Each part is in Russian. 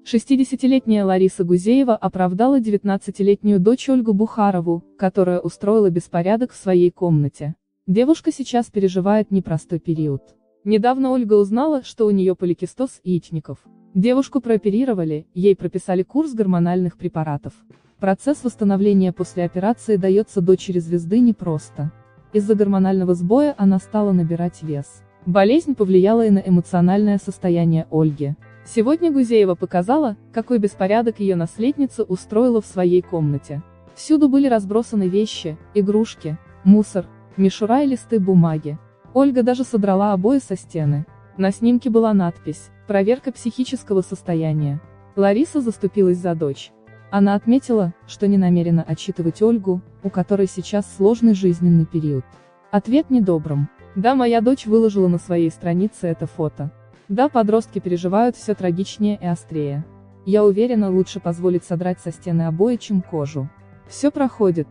60-летняя Лариса Гузеева оправдала 19-летнюю дочь Ольгу Бухарову, которая устроила беспорядок в своей комнате. Девушка сейчас переживает непростой период. Недавно Ольга узнала, что у нее поликистоз яичников. Девушку прооперировали, ей прописали курс гормональных препаратов. Процесс восстановления после операции дается дочери звезды непросто. Из-за гормонального сбоя она стала набирать вес. Болезнь повлияла и на эмоциональное состояние Ольги. Сегодня Гузеева показала, какой беспорядок ее наследница устроила в своей комнате. Всюду были разбросаны вещи, игрушки, мусор, мишура и листы бумаги. Ольга даже содрала обои со стены. На снимке была надпись «Проверка психического состояния». Лариса заступилась за дочь. Она отметила, что не намерена отчитывать Ольгу, у которой сейчас сложный жизненный период. Ответ недобрым. Да, моя дочь выложила на своей странице это фото. Да, подростки переживают все трагичнее и острее. Я уверена, лучше позволить содрать со стены обои, чем кожу. Все проходит,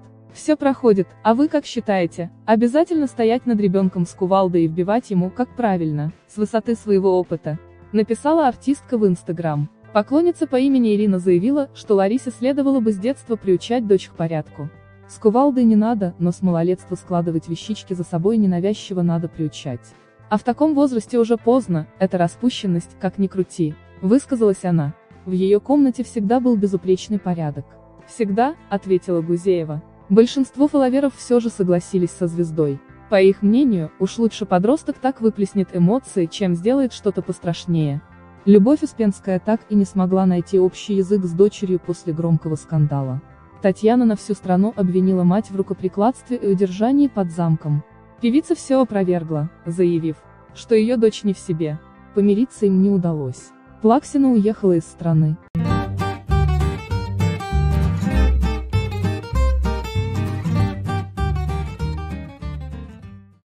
а вы как считаете, обязательно стоять над ребенком с кувалдой и вбивать ему, как правильно, с высоты своего опыта? Написала артистка в Instagram. Поклонница по имени Ирина заявила, что Ларисе следовало бы с детства приучать дочь к порядку. С кувалдой не надо, но с малолетства складывать вещички за собой ненавязчиво надо приучать. А в таком возрасте уже поздно, это распущенность, как ни крути, высказалась она. В ее комнате всегда был безупречный порядок. Всегда, ответила Гузеева. Большинство фолловеров все же согласились со звездой. По их мнению, уж лучше подросток так выплеснет эмоции, чем сделает что-то пострашнее. Любовь Успенская так и не смогла найти общий язык с дочерью после громкого скандала. Татьяна на всю страну обвинила мать в рукоприкладстве и удержании под замком. Певица все опровергла, заявив, что ее дочь не в себе. Помириться им не удалось. Плаксина уехала из страны.